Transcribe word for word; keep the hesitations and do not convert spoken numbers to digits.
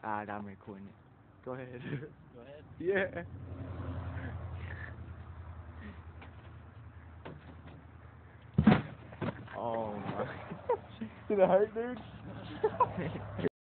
Ah, damn it, Quinn. Go ahead. Go ahead. Yeah. Oh my. Did it hurt, dude?